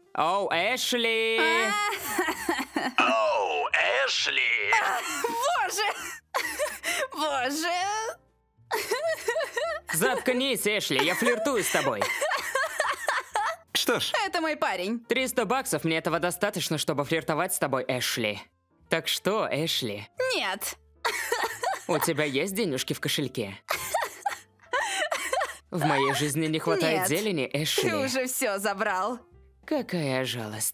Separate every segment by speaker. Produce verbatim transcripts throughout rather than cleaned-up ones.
Speaker 1: Оу, Эшли!
Speaker 2: Оу, Эшли!
Speaker 3: Боже! Боже!
Speaker 1: Заткнись, Эшли, я флиртую с тобой.
Speaker 4: Что ж,
Speaker 3: Это мой парень.
Speaker 1: триста баксов, мне этого достаточно, чтобы флиртовать с тобой, Эшли. Так что, Эшли,
Speaker 3: Нет.
Speaker 1: у тебя есть денежки в кошельке? В моей жизни не хватает
Speaker 3: Нет.
Speaker 1: зелени,
Speaker 3: Ты
Speaker 1: Эшли.
Speaker 3: уже все забрал.
Speaker 1: Какая жалость.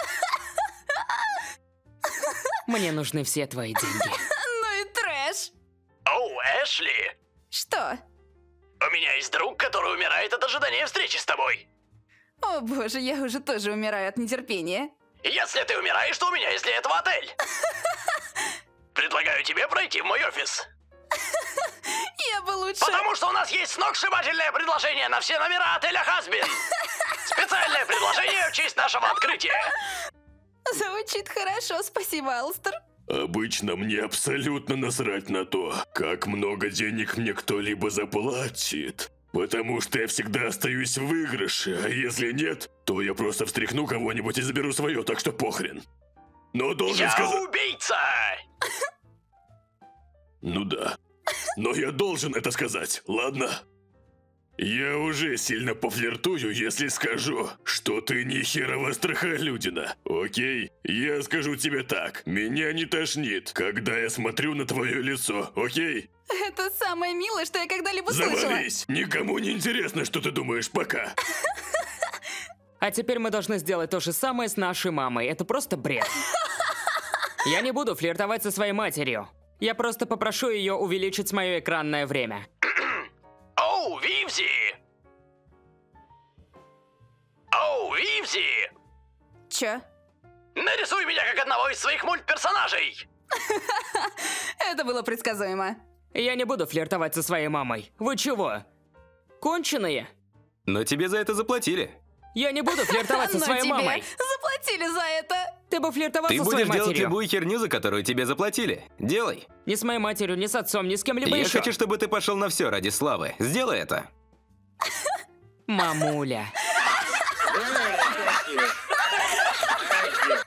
Speaker 1: Мне нужны все твои деньги.
Speaker 3: Ну и трэш.
Speaker 2: Оу, Эшли!
Speaker 3: Что?
Speaker 2: У меня есть друг, который умирает от ожидания встречи с тобой.
Speaker 3: О боже, я уже тоже умираю от нетерпения.
Speaker 2: Если ты умираешь, то у меня есть для этого отель. Предлагаю тебе пройти в мой офис.
Speaker 3: Я бы лучше...
Speaker 2: Потому что у нас есть сногсшибательное предложение на все номера отеля Хазбин. Специальное предложение в честь нашего открытия.
Speaker 3: Звучит хорошо, спасибо, Алстер.
Speaker 5: Обычно мне абсолютно насрать на то, как много денег мне кто-либо заплатит. Потому что я всегда остаюсь в выигрыше, а если нет, то я просто встряхну кого-нибудь и заберу свое, так что похрен. Но должен
Speaker 2: Я
Speaker 5: сказать...
Speaker 2: убийца!
Speaker 5: Ну да. Но я должен это сказать, ладно? Я уже сильно пофлиртую, если скажу, что ты не херова страхолюдина, окей? Я скажу тебе так, меня не тошнит, когда я смотрю на твое лицо, окей?
Speaker 3: Это самое милое, что я когда-либо слышала.
Speaker 5: Завались! Никому не интересно, что ты думаешь, пока.
Speaker 1: А теперь мы должны сделать то же самое с нашей мамой. Это просто бред. Я не буду флиртовать со своей матерью. Я просто попрошу ее увеличить мое экранное время.
Speaker 2: Оу, Вивзи! Оу, Вивзи!
Speaker 3: Чё?
Speaker 2: Нарисуй меня как одного из своих мультперсонажей!
Speaker 3: Это было предсказуемо.
Speaker 1: Я не буду флиртовать со своей мамой. Вы чего? Конченые?
Speaker 4: но тебе за это заплатили.
Speaker 1: Я не буду флиртовать со
Speaker 3: Но
Speaker 1: своей
Speaker 3: тебе
Speaker 1: мамой.
Speaker 3: заплатили за это.
Speaker 1: Ты бы флиртовал
Speaker 4: Ты
Speaker 1: со своей
Speaker 4: будешь делать
Speaker 1: матерью.
Speaker 4: любую херню, за которую тебе заплатили. Делай.
Speaker 1: Ни с моей матерью, ни с отцом, ни с кем-либо
Speaker 4: Я
Speaker 1: еще.
Speaker 4: хочу, чтобы ты пошел на все ради славы. Сделай это.
Speaker 1: Мамуля.